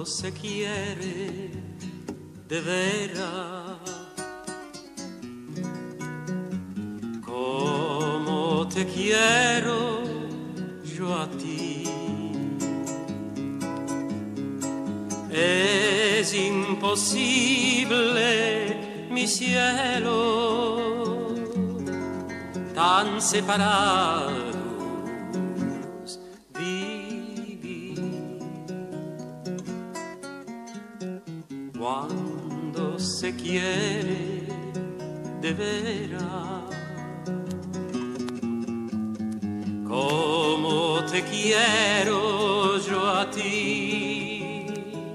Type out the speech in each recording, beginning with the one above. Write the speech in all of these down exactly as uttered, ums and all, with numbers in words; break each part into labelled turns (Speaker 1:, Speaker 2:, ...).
Speaker 1: se quiere de veras, como te quiero yo a ti. Es imposible, mi cielo, tan separados vivir. Cuando se quiere de veras, como te quiero yo a ti.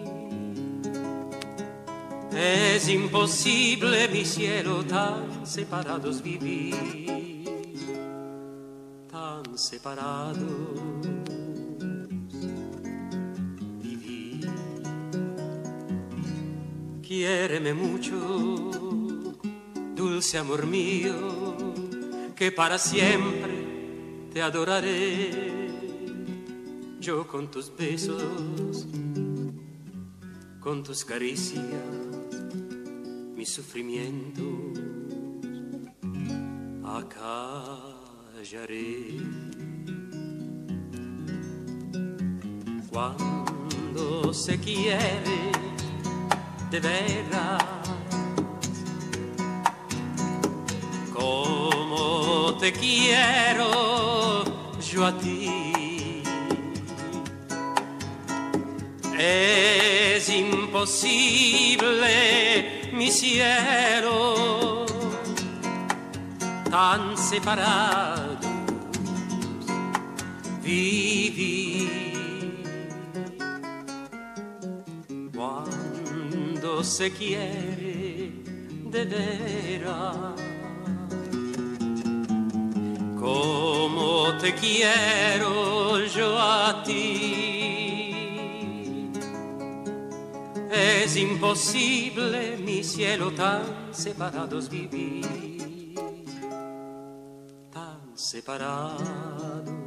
Speaker 1: Es imposible, mi cielo, tan separados vivir, tan separados vivir. Quiéreme mucho, dulce amor mío, que para siempre te adoraré. Yo con tus besos, con tus caricias, mis sufrimientos acallaré. Cuando se quiere de veras, como te quiero yo a ti, es imposible, mi cielo, tan separados vivir. Cuando se quiere de veras, como te quiero yo a ti, es imposible, mi cielo, tan separados vivir, tan separados.